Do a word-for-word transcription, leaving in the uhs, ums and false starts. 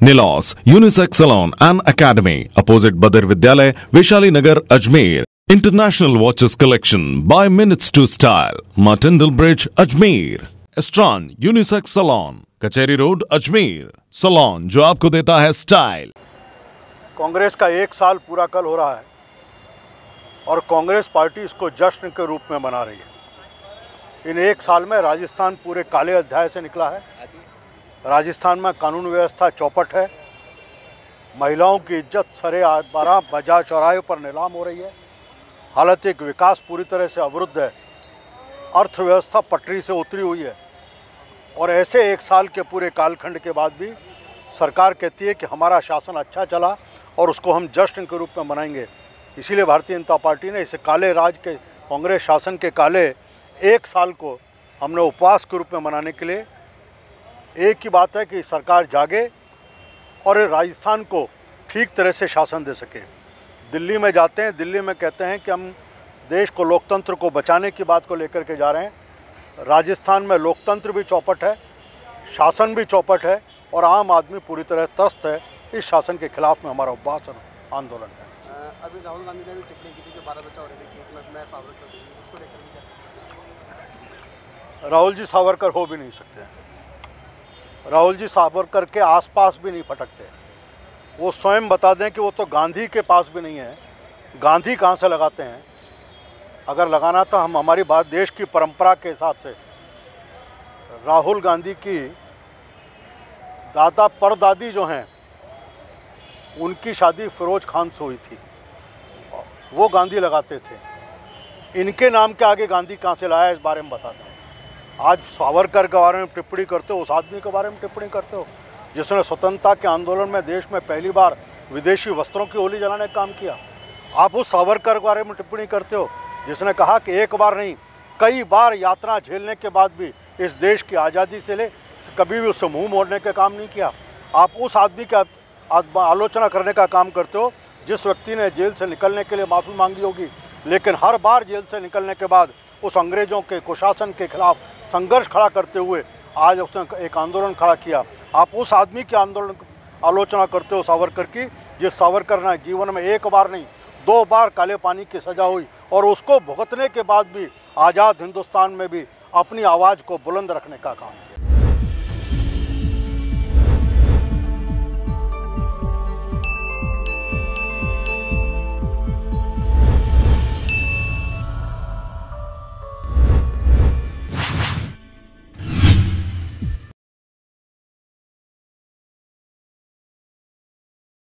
Nilos Unisex Salon and Academy, opposite Badr Vidyalay, Vaishali Nagar, Ajmer. International Watches Collection by Minutes to Style, Martindale Bridge, Ajmer. Estran Unisex Salon, Kachahari road, Ajmer. Salon जो आपको देता है style. Congress का एक साल पूरा कल हो रहा है और कांग्रेस पार्टी इसको जश्न के रूप में मना रही है। इन एक साल में राजस्थान पूरे काले अध्याय से निकला है। राजस्थान में कानून व्यवस्था चौपट है। महिलाओं की इज्जत सरे बारह बाजार चौराहे पर नीलाम हो रही है। हालत एक विकास पूरी तरह से अवरुद्ध है। अर्थव्यवस्था पटरी से उतरी हुई है और ऐसे एक साल के पूरे कालखंड के बाद भी सरकार कहती है कि हमारा शासन अच्छा चला और उसको हम जश्न के रूप में मनाएंगे। इसीलिए भारतीय जनता पार्टी ने इस काले राज के कांग्रेस शासन के काले एक साल को हमने उपवास के रूप में मनाने के लिए एक ही बात है कि सरकार जागे और राजस्थान को ठीक तरह से शासन दे सके। दिल्ली में जाते हैं, दिल्ली में कहते हैं कि हम देश को लोकतंत्र को बचाने की बात को लेकर के जा रहे हैं। राजस्थान में लोकतंत्र भी चौपट है, शासन भी चौपट है और आम आदमी पूरी तरह त्रस्त है। इस शासन के खिलाफ में हमारा उपवास आंदोलन है। अभी राहुल गांधी ने भी टिप्पणी की थी जो बारह बच्चा हो रही थी, मैं सावरकर उसको लेकर क्या? राहुल जी सावरकर हो भी नहीं सकते। राहुल जी सावरकर के आसपास भी नहीं फटकते। वो स्वयं बता दें कि वो तो गांधी के पास भी नहीं है। गांधी कहाँ से लगाते हैं? अगर लगाना तो हम हमारी बात देश की परंपरा के हिसाब से राहुल गांधी की दादा परदादी जो हैं उनकी शादी फिरोज खान से हुई थी, वो गांधी लगाते थे। इनके नाम के आगे गांधी कहाँ से लाया, इस बारे में बता दें। आज सावरकर के बारे में टिप्पणी करते हो, उस आदमी के बारे में टिप्पणी करते हो जिसने स्वतंत्रता के आंदोलन में देश में पहली बार विदेशी वस्त्रों की होली जलाने का काम किया। आप उस सावरकर के बारे में टिप्पणी करते हो जिसने कहा कि एक बार नहीं कई बार यात्रा झेलने के बाद भी इस देश की आज़ादी से ले कभी भी उससे मुंह मोड़ने का काम नहीं किया। आप उस आदमी का आलोचना करने का काम करते हो जिस व्यक्ति ने जेल से निकलने के लिए माफ़ी मांगी होगी, लेकिन हर बार जेल से निकलने के बाद उस अंग्रेज़ों के कुशासन के खिलाफ संघर्ष खड़ा करते हुए आज उसने एक आंदोलन खड़ा किया। आप उस आदमी के आंदोलन आलोचना करते हो सावरकर की, जिस सावरकर ने जीवन में एक बार नहीं दो बार काले पानी की सज़ा हुई और उसको भुगतने के बाद भी आज़ाद हिंदुस्तान में भी अपनी आवाज़ को बुलंद रखने का काम किया।